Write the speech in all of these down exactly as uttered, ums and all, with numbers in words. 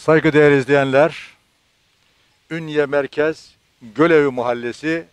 Saygıdeğer izleyenler, Ünye Merkez Gölevi Mahallesi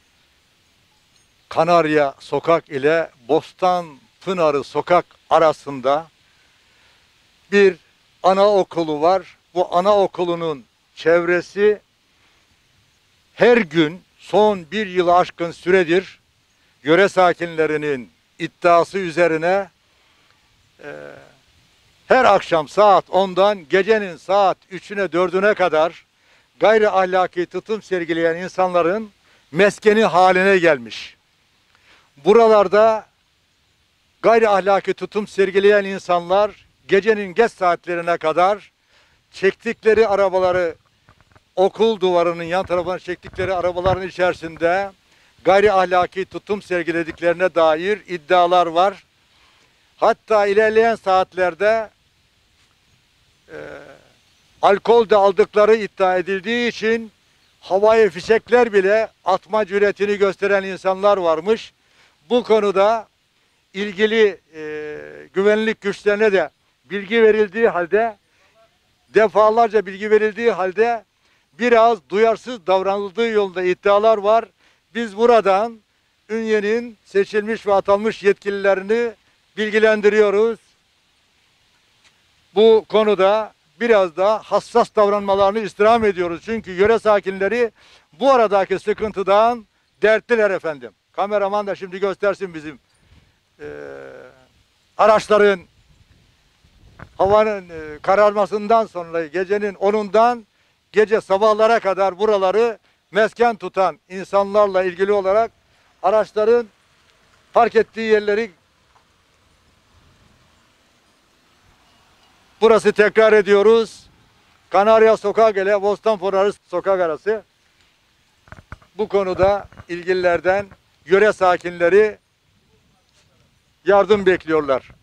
Kanarya Sokak ile Bostan Pınarı Sokak arasında bir anaokulu var. Bu anaokulunun çevresi her gün son bir yılı aşkın süredir yöre sakinlerinin iddiası üzerine e, her akşam saat ondan gecenin saat üçüne dördüne kadar gayri ahlaki tutum sergileyen insanların meskeni haline gelmiş. Buralarda gayri ahlaki tutum sergileyen insanlar gecenin geç saatlerine kadar çektikleri arabaları, okul duvarının yan tarafına çektikleri arabaların içerisinde gayri ahlaki tutum sergilediklerine dair iddialar var. Hatta ilerleyen saatlerde e, alkol de aldıkları iddia edildiği için havai fişekler bile atma cüretini gösteren insanlar varmış. Bu konuda ilgili e, güvenlik güçlerine de bilgi verildiği halde, defalarca bilgi verildiği halde biraz duyarsız davranıldığı yolunda iddialar var. Biz buradan Ünye'nin seçilmiş ve atanmış yetkililerini bilgilendiriyoruz. Bu konuda biraz da hassas davranmalarını istirham ediyoruz. Çünkü yöre sakinleri bu aradaki sıkıntıdan dertliler efendim. Kameraman da şimdi göstersin bizim e, araçların havanın e, kararmasından sonra gecenin onundan gece sabahlara kadar buraları mesken tutan insanlarla ilgili olarak araçların park ettiği yerleri, burası tekrar ediyoruz, Kanarya Sokak ile Bostan Pınarı Sokak arası. Bu konuda ilgililerden yöre sakinleri yardım bekliyorlar.